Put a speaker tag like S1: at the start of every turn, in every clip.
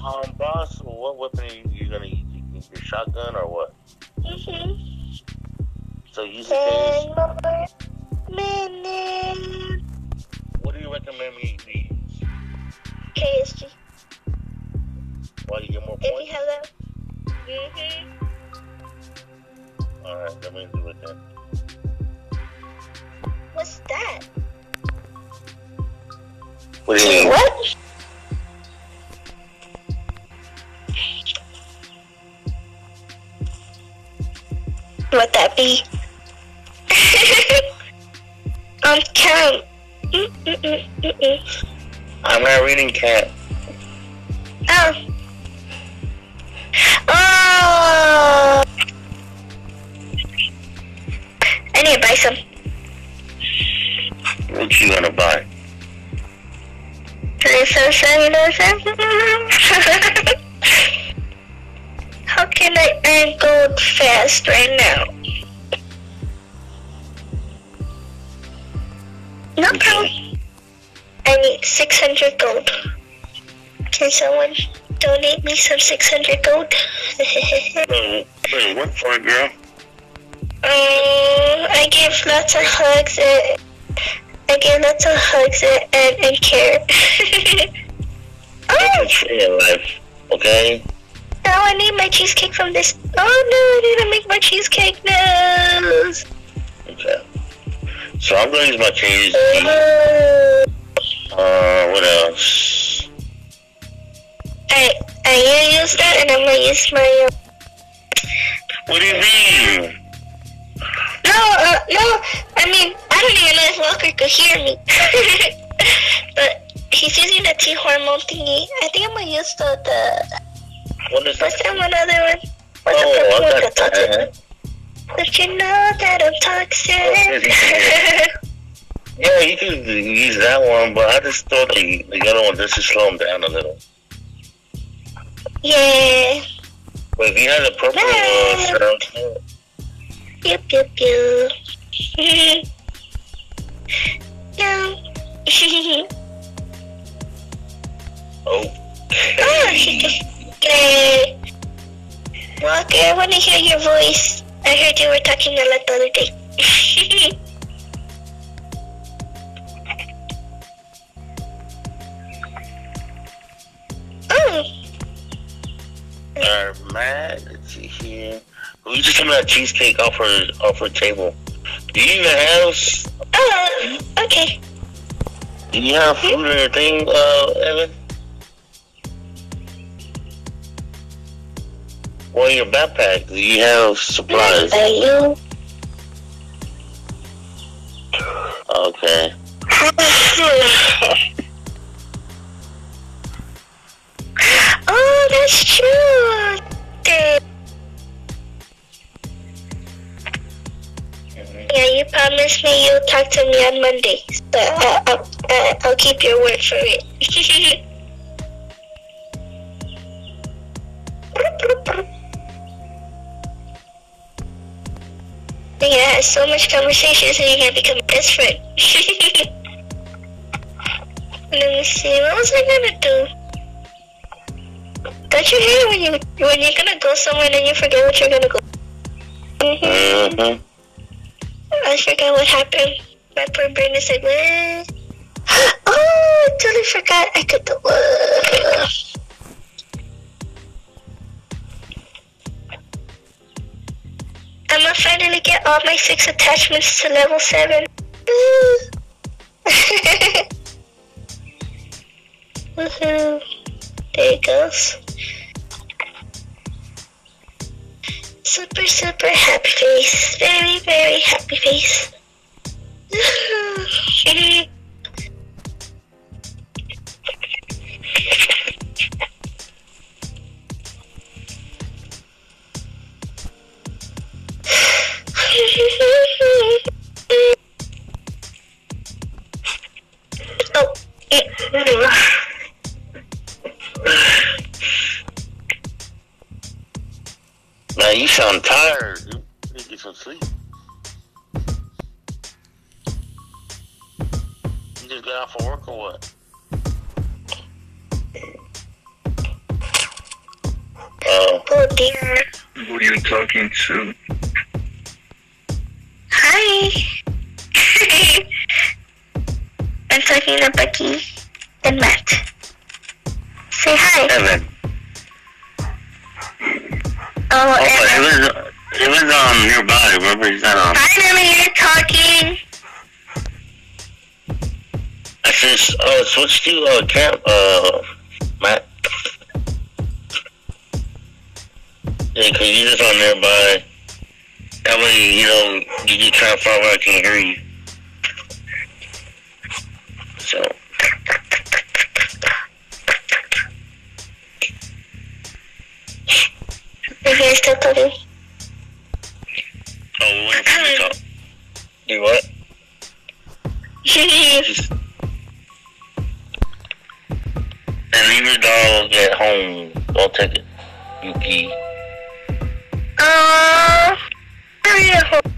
S1: Boss, what weapon are you gonna use? Your shotgun or what? So use the case.
S2: 10 more minutes.
S1: What do you recommend me use?
S2: KSG.
S1: Why you get more
S2: If you
S1: points?
S2: have that.
S1: Alright, let me do it then.
S2: What's that?
S1: What do you mean?
S2: What? What that be? Count.
S1: I'm not reading cat.
S2: Oh. Oh. I need to buy some.
S1: What you gonna buy?
S2: How can I earn gold fast right now? No problem. I need 600 gold. Can someone donate me some 600 gold?
S1: What for it, girl?
S2: I give lots of hugs and care. Oh!
S1: Your life, okay?
S2: Now I need my cheesecake from this. Oh no, I need to make my cheesecake now.
S1: Okay. So I'm gonna use my cheese. What else?
S2: I use that, and I'm gonna use my.
S1: What do you mean?
S2: No. I mean, I don't even know if Walker could hear me. But he's using the T hormone thingy. I think I'm gonna use the.
S1: What is that?
S2: What's that one other one? What's
S1: Oh,
S2: the
S1: I
S2: one
S1: got
S2: that's toxic?
S1: that.
S2: Don't you know that I'm toxic?
S1: Yeah, you could use that one, but I just thought the other one just to slow him down a little.
S2: Yeah.
S1: But if you had the purple serum,
S2: Yup. No. Okay. Walker, I want to hear your voice. I heard you were talking a lot the other day. Oh.
S1: Matt, let's see here. We just took that cheesecake off her table. Do you even have?
S2: Oh, okay.
S1: Do you have food or anything, Evan? Well, your backpack. Do you have supplies?
S2: You.
S1: Okay.
S2: Oh, that's true. Yeah, you promised me you'll talk to me on Monday. But I'll keep your word for it. Yeah, so much conversations and you're gonna become a best friend. Let me see, what was I gonna do? Don't you hate it when you're gonna go somewhere and then you forget what you're gonna go? I forgot what happened. My poor brain is like, what? Oh, I totally forgot I could do I'm gonna finally get all my 6 attachments to level 7. Woohoo. There it goes. Super happy face. Very happy face.
S1: Man, you sound tired. You need to get some sleep. You just got off of work or what?
S2: Oh dear.
S1: Who are you talking to?
S2: Hi. I'm talking to Becky and Matt. Say hi.
S1: Evan.
S2: Oh, Evan.
S1: It was nearby. Remember, he's not on.
S2: Hi, Emily. You're talking.
S1: I said, switch to camp, Matt. Yeah, cause you're just on nearby. That way, you get kind of far where I can hear you. So.
S2: Are you guys still talking?
S1: Oh, we're waiting for you to talk. Do what? And leave your dog at home. Don't take it. You pee.
S2: Hurry at home.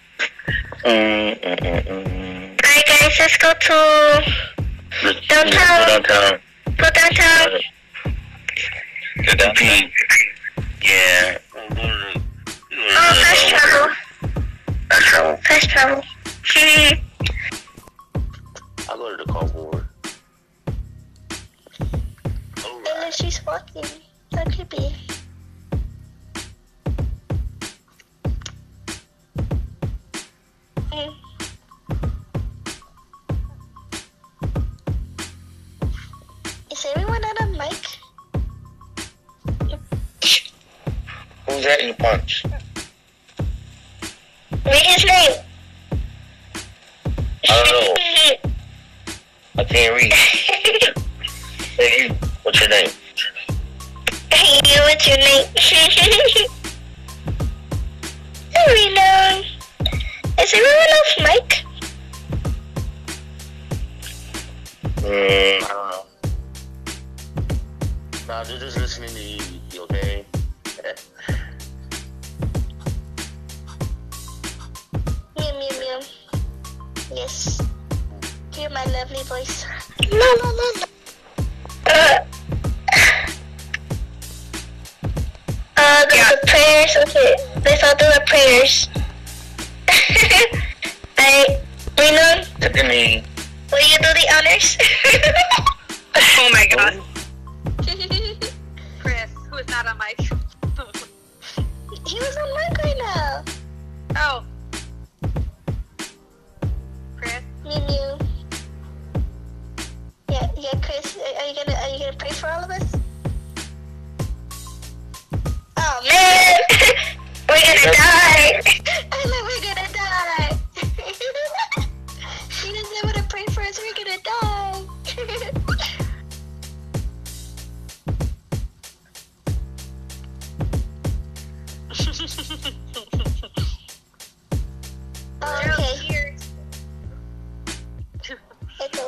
S2: Alright guys, let's go to downtown. Go downtown.
S1: Downtown. Yeah.
S2: Fast travel. Fast travel.
S1: I'll go to the cardboard.
S2: And then she's walking. So creepy. Is everyone on a mic?
S1: Who's that you punch?
S2: Read his name.
S1: I don't know. I can't read. Hey, you. What's your name?
S2: Hey, you, what's your name? Hello. Is everyone off mic?
S1: I don't know. Nah, they're just listening to you, okay?
S2: Meow, meow, meow. Yes. Hear my lovely voice. No, no, no, no. The prayers. Okay, let's all do the prayers.
S1: Tiffany.
S2: Will you do the honors?
S3: Oh my god. Chris, who is not on mic.
S2: He was on mic right now.
S3: Oh. Chris?
S2: Mew mew. Yeah, Chris, are you gonna pray for all of us? Oh man, we're gonna die. I know we're gonna die. He doesn't want to pray for us. We're gonna die. Oh, okay. Echo.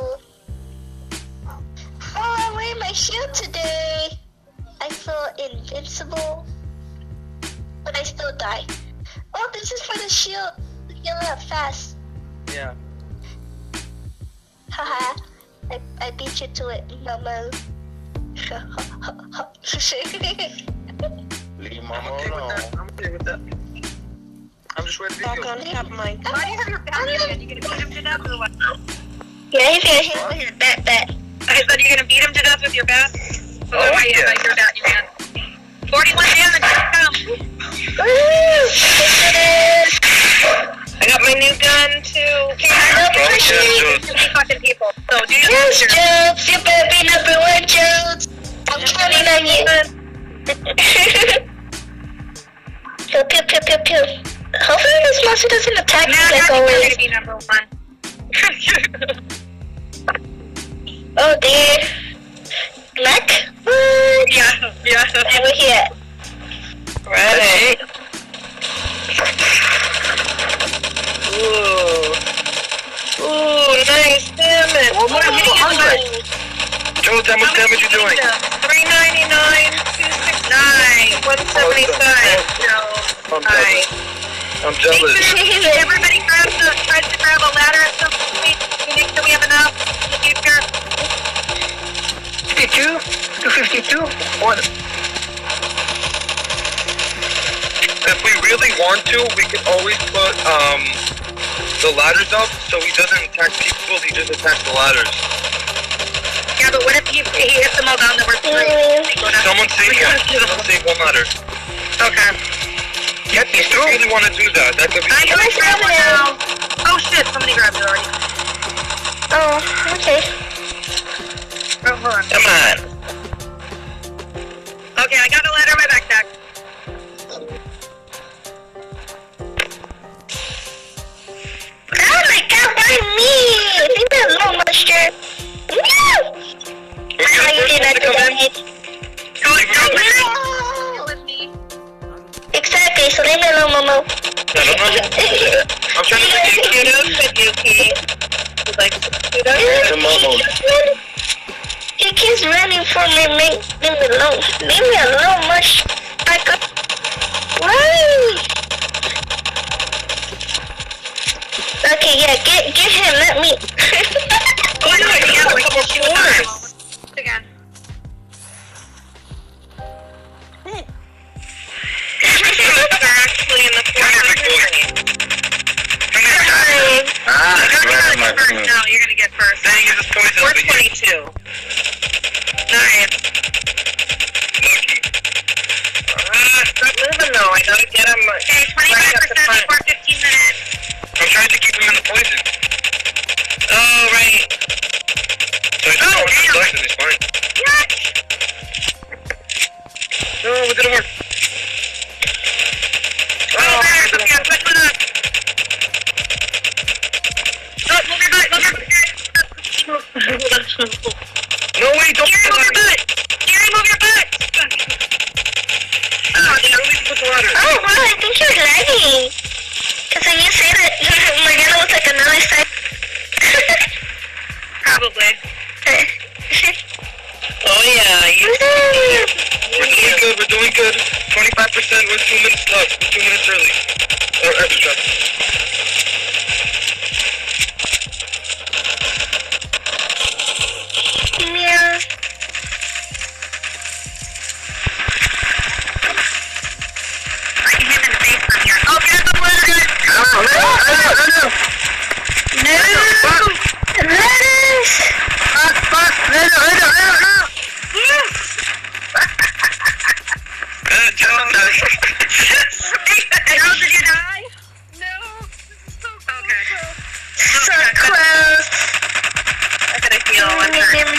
S2: Oh, I'm wearing my shield today. I feel invincible, but I still die. Oh, this is for the shield. Heal up fast.
S1: Yeah.
S2: Haha. I beat you to it, mama.
S1: Leave mama
S4: I'm
S1: alone.
S4: okay with that. I'm just ready to
S3: Back
S4: go.
S3: on top mic. Why do you have your back again? You gonna beat him to death or what?
S2: Yeah, he's gonna hit him with his bat.
S3: I said you're gonna beat him to death with your bat? Oh,
S4: yeah.
S3: I hear that, you man. 41 damage, come. I got my new gun too. Okay, I know too fucking people. So do your
S2: Yes, Jones, you better be number one, Jones. I'm counting on you. Pew, pew, pew, pew, pew. Hopefully this monster doesn't attack me like
S3: I'm
S2: always.
S3: gonna be number one.
S2: Oh dear. Mac? What?
S3: Yeah.
S2: Over here.
S3: Right. Ooh, nice damage.
S4: Well, what are you hungry? Joe, how much damage you doing?
S3: 399, 269, 175. So, nice.
S4: I'm jealous.
S3: Everybody tries to grab a ladder at some point to make sure we have enough in the future.
S4: 52? 252? What? always put the ladders up so he doesn't attack people, he just attacks the ladders.
S3: Yeah, but what if he hits them all down number 3?
S4: Someone save one ladder.
S3: Okay.
S4: Yeah, you still really want to do that. That could be.
S3: I'm gonna grab one now. Oh shit, somebody grabbed it already.
S2: Oh, okay.
S3: Oh, hold on.
S1: Come on.
S3: Okay, I got a ladder in my backpack.
S2: Oh my god, why me? Leave me alone, monster. No!
S4: Who's
S2: How you did
S4: the
S2: not
S4: first
S2: do
S4: one to come in?
S2: that?
S3: Go with me.
S2: Exactly, so leave me alone, Momo.
S4: I don't know. I'm trying to get
S3: Kudos to Yuki. Like, kudos.
S1: The Momo.
S2: He keeps running for me, leave me alone. Leave me alone, mush. Back up. Why? Okay, yeah, get him, let me.
S3: Oh, no, yeah, we can shoot him. Again. They're actually in the corner.
S1: Ah,
S3: You're
S1: right on my
S3: gonna get first. No, you're gonna get first.
S4: Dang, you're just poison.
S3: We're 22. Nice.
S4: Lucky.
S3: Stop moving though. I gotta get him. Okay, 25% before 15 minutes.
S4: I'm trying to keep him in the poison.
S3: Oh, right.
S4: So I just don't want to poison, it's fine.
S3: What?
S4: No, it didn't work.
S3: Oh, there. Okay, I'm pushing it up. Oh, move your butt. Move your butt.
S4: No, wait, don't
S3: Gary, move your butt. Gary, move your butt.
S4: Oh, I need to put the ladder.
S2: Oh, wow, I think you're lagging. Because when you say that, Morgana was like another side.
S3: Probably.
S1: Oh yeah, you.
S4: We're doing good. 25%, we're 2 minutes left. We're 2 minutes early. Or extra.
S2: Yeah.
S3: I can hit him in the face from here. Oh, get up the ladder.
S2: No! Let us!
S4: John,
S3: How did you die? No. Okay.
S2: So close.
S3: I gotta heal. I'm hurt.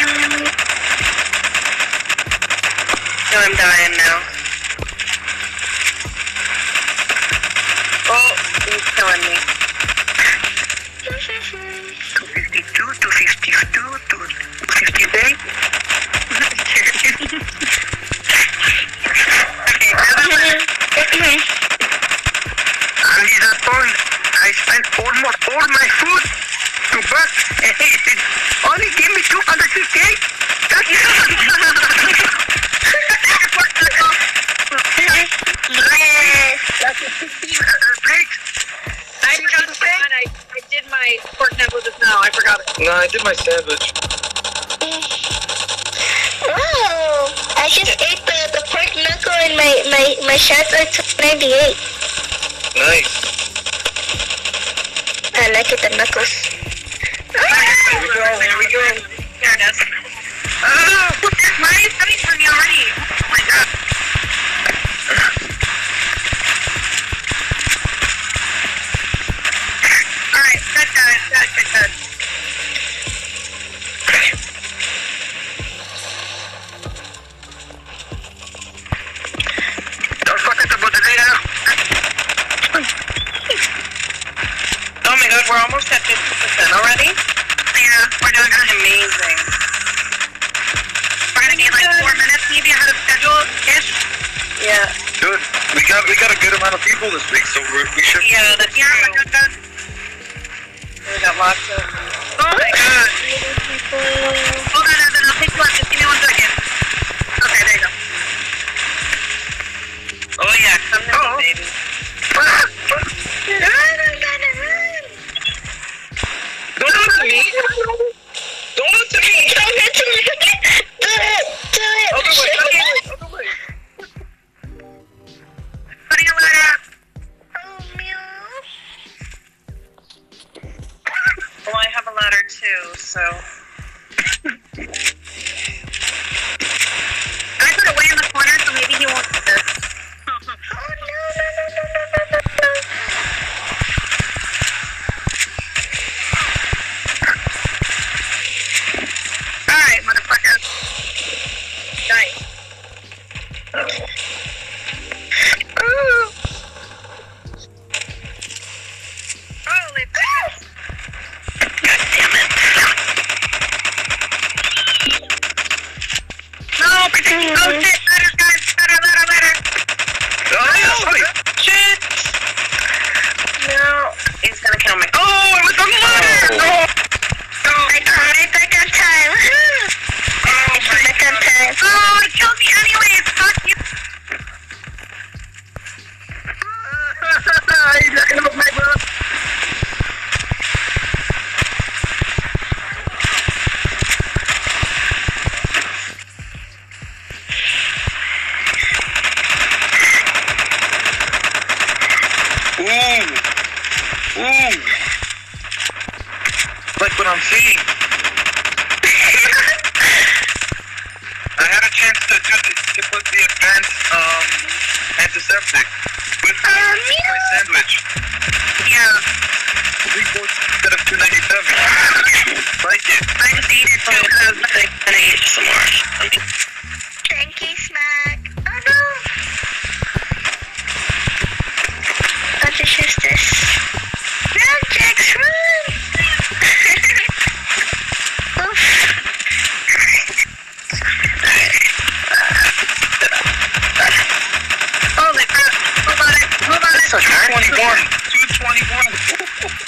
S3: No, I'm dying now. Oh, he's killing me.
S4: 252, 252, 258.
S3: Okay,
S4: And at that point, I spent almost all my food to buy, and he only give me 258. That's That's a 15 plate.
S3: I forgot to say, I did my pork knuckle just now. I forgot it.
S4: No, I did my sandwich.
S2: Wow! I just ate the pork knuckle and my shots are 298.
S4: Nice.
S2: I like it, the knuckles.
S4: Here we go, here we go.
S3: There it is. Oh, mine is coming for me already. Oh my god. Alright, good.
S4: Don't forget about the data.
S3: Oh my god, we're almost at 50% already? Yeah, we're doing amazing. We're gonna need like 4 minutes maybe ahead of schedule-ish. Yeah.
S4: Good. We got a good amount of people this week, so we should.
S3: Yeah, that's true. We got lots of... Oh my god. Hold on, Evan, I'll take one. Just give me 1 second. Okay, there you go. Oh yeah, come here, baby.
S4: Don't do it to me. Don't do it to me.
S2: Do it!
S4: Other way.
S3: Putting a ladder up.
S2: Oh, meow.
S3: too, so. I put it way in the corner, so maybe he won't see this.
S2: Oh no.
S3: Alright, motherfucker. Nice.
S2: Ooh.
S3: Holy crap!
S1: God damn it.
S3: No, protect. Oh shit, better, guys. Better.
S4: Oh,
S3: Shit! No, he's gonna kill me. Oh, it was a ladder!
S1: Oh.
S2: I caught it back on time. I caught it back on time.
S3: Oh, it killed me anyways! Fuck you!
S4: He's not gonna my bro. Ooh. Like what I'm seeing. I had a chance to put the advanced antiseptic with my sandwich.
S3: Yeah,
S4: 3/4 instead of 297. Like it.
S3: I just ate it too because I was gonna eat some more.
S2: Cranky smack. Oh no. I'll just use this. Run, Jax, run! Oof.
S3: Holy crap! Move on it!
S1: So hard.
S4: 221.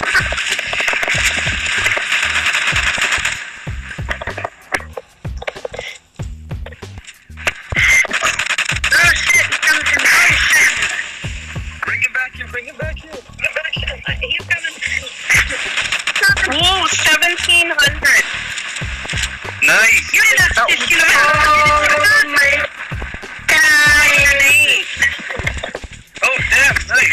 S3: Oh shit! He's coming from the other side.
S4: Bring it back here.
S3: He's coming. Whoa, 1,700.
S4: Nice.
S3: You didn't have to shoot him.
S2: Oh my god.
S4: Oh, damn. Nice.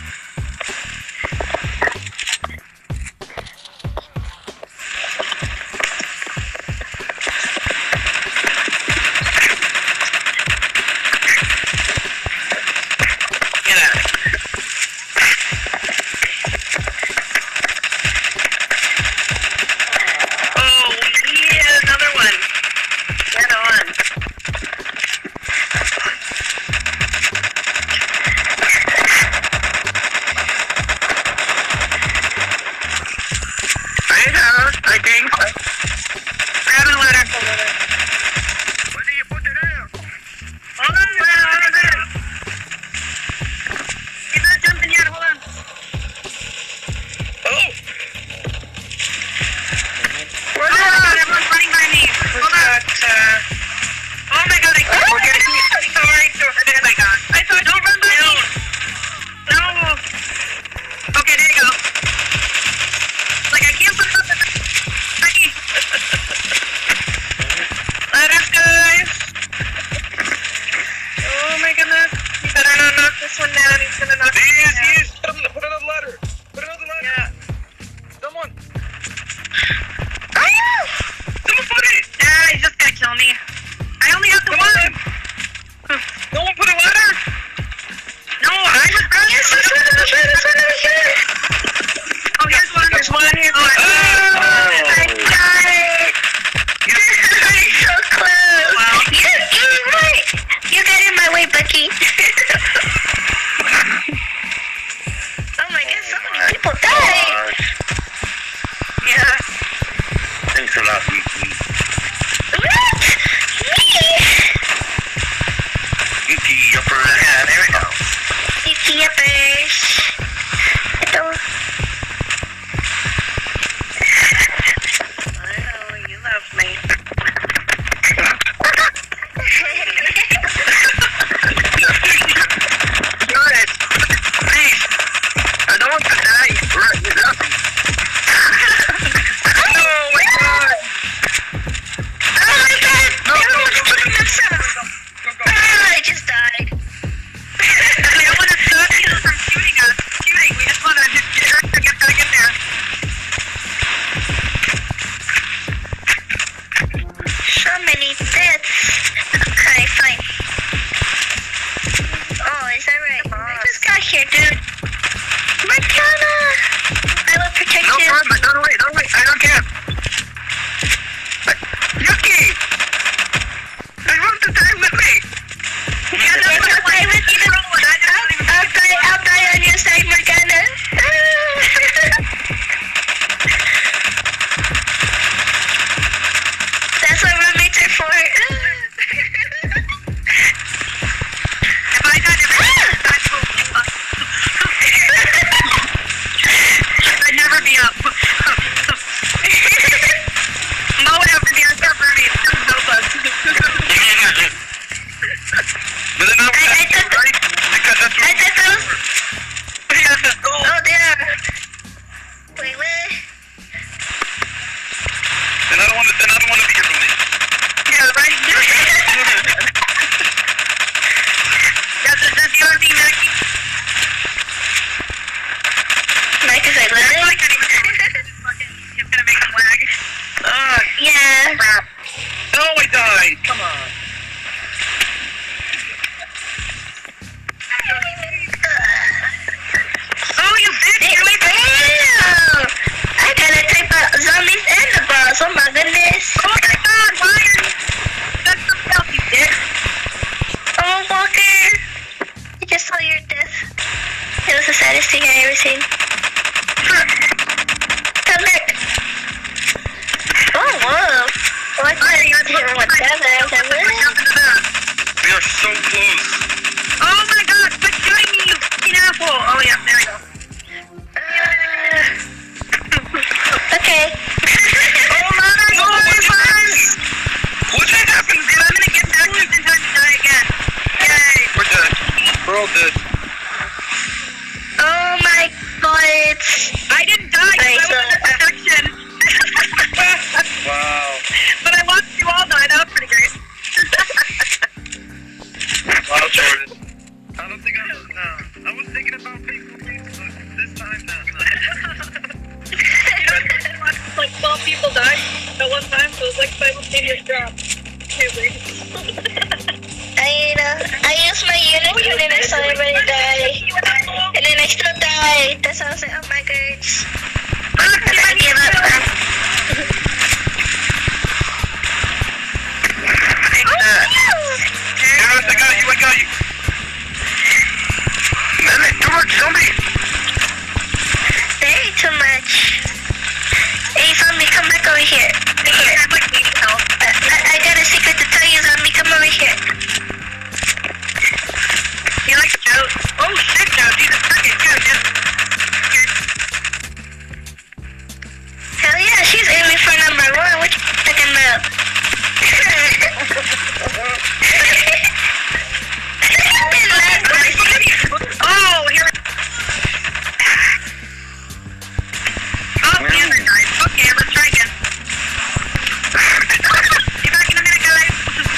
S3: Get out of here. Oh, yeah, another one. Get on. I think. Grab a ladder.
S4: Where do you put it in?
S3: Hold on, He's not jumping yet, hold on.
S4: Oh.
S3: Hold on, everyone's running by me. Hold on. Oh my god, I can't. Sorry, there I got. I thought, don't run by me. No. Okay, there you go. Like, I can't put something. Let us, guys. Oh my goodness. You better not knock this one down. He's gonna knock this one down.
S4: Yes. Put another ladder.
S3: Yeah.
S4: Someone.
S3: Someone put it! Ah, he's just gonna kill me. I only have the one!
S4: No one put a ladder.
S3: No, I was running. Yes, there's one over here. Oh, here's one. Here's one. Here's one.
S2: I got it. I'm so close.
S3: Wow.
S2: You got in my way, Bucky. Oh my god, so many people died.
S3: Yeah.
S1: Thanks a lot, Vicky.
S2: What? Me?
S4: run, don't wait, I don't care. Yuki! I want to die with me!
S2: Yeah, no, I'll play with you. I'll die on your side, Morgana. That's what roommates are for.
S3: If I got it, I'd never be up. Mo would have to be on top of me to help us.
S4: But then
S2: I thought
S4: right? Because that's what
S2: those.
S3: Yeah.
S2: Oh, there. Wait, what?
S4: then I don't want to be your roommate.
S3: Yeah, right. That's the other thing, Maggie.
S2: Like, cause I
S3: I
S2: love it.
S3: can't even it's gonna make him lag.
S2: Yeah.
S3: Crap.
S4: No, I died. Come on.
S3: Oh, you bitch! You made me.
S2: Damn! I gotta type out zombies and the boss. Oh my goodness.
S3: Oh my god, why are you... That's something else, you dick.
S2: Oh, Walker. I just saw your death. It was the saddest thing I ever seen. Come back. Oh, whoa. Oh, I thought you were doing whatever. I was like, what?
S4: We are so close.
S3: Oh my god, quit shooting me, you fucking asshole! Oh yeah, there we go.
S2: Okay.
S3: Oh my god,
S4: What just happened?
S3: I'm gonna get back just in time to die again. Yay!
S4: We're dead. We're all dead.
S2: Oh my god.
S3: I didn't die because I was in the section.
S4: Wow.
S3: But I watched you all die, that was pretty great.
S4: Wow, Jordan. I don't think I was thinking about people, but this time, no.
S3: You know, like 12 people died at one time, so it was like simultaneous drop. Can't breathe.
S2: I used my unit and then I saw everybody die. And then I still died. That's why I was like, oh my gosh. And I gave up.
S4: Hiras, I got you. Man, it's too much zombie.
S2: Very too much. Hey, zombie, come back over here. Here. I got a secret to tell you, zombie. Come over here.
S3: You like Joe? Oh shit, Joe, Jesus, fucking Joe, dude.
S2: Hell yeah, she's aiming for number one. What you talking about?
S3: Oh, here we go. Oh, the other guy. Okay, let's try again. Be back in a minute, guys.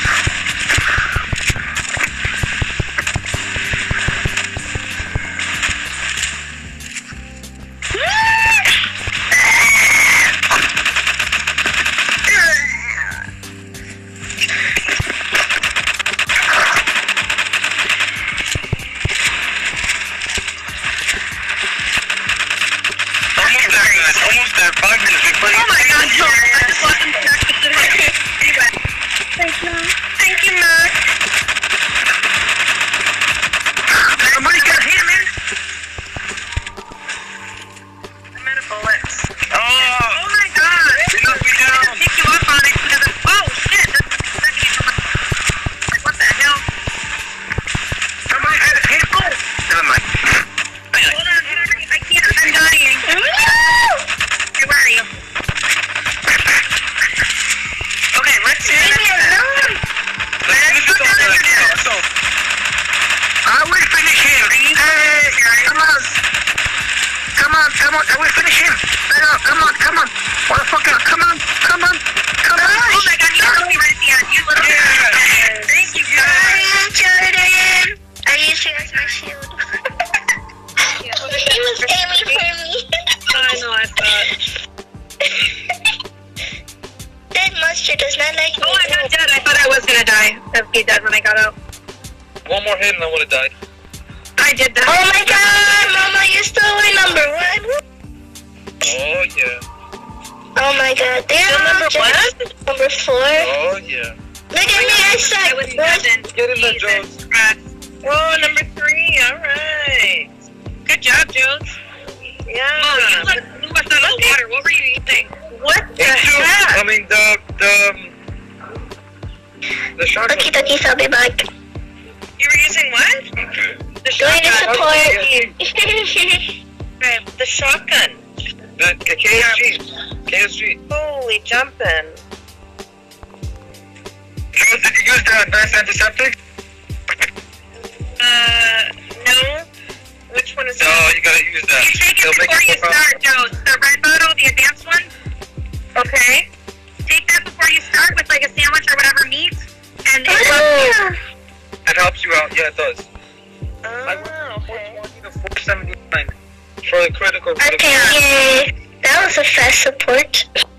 S4: Almost there. 5 minutes.
S3: Oh my god, no. I just watched him back to the anyway. Thank you, Mac.
S4: Somebody got him in.
S3: I'm out of bullets.
S4: Oh
S3: my god.
S4: They knocked me down.
S3: I'm gonna pick you up on it because of, oh shit, that's second from my, like what the hell?
S4: Somebody had a hit. Never mind.
S3: Hold on, I can't, I'm dying. Hey, where are you? Okay, let's do
S2: Leave me alone.
S4: Let's go down and do this. I will finish him. Hey, come on. I will finish him. Come on. Motherfucker, come on.
S3: Oh my god, you told me right at the end. You little Thank you, guys.
S2: Jordan. I used you as my shield. He was aiming for me.
S3: I know, I thought.
S2: That monster does not like me.
S3: Oh, I'm not dead. I thought I was gonna die. I'd be dead when I got out.
S4: One more hit and I would have died.
S3: I did that.
S2: Oh my god, Mama, you're still my number one.
S4: Oh Oh yeah.
S2: Oh my god, they're
S3: Number
S2: just
S3: what?
S2: number 4.
S4: Oh yeah.
S2: Look at me, I
S3: I
S2: said
S3: was 7.
S4: Get in there,
S3: Jesus
S4: Jones.
S3: Christ. Whoa, number 3. Alright. Good job, Jones. Yeah. Oh, you blew us out of the water. What were you eating? What the heck?
S4: I mean the shotgun.
S2: Okie dokie, I'll be back.
S3: You were using what?
S4: Okay.
S3: The
S2: Going to
S3: shotgun.
S2: support.
S3: Okay, the shotgun.
S4: The KSG.
S3: Holy jumping.
S4: Jones, did you use the advanced antiseptic?
S3: No. Which one is
S4: No,
S3: that?
S4: you gotta use that.
S3: You take it
S4: It'll make
S3: before you
S4: more problem.
S3: start, Joe. The red bottle, the advanced one? Okay. Take that before you start with like a sandwich or whatever meat. And it will...
S4: It helps you out. Yeah, it does. I went
S3: Oh,
S4: from
S3: okay.
S4: 420 to 479 for the critical.
S2: Okay, yay. That was a fast support.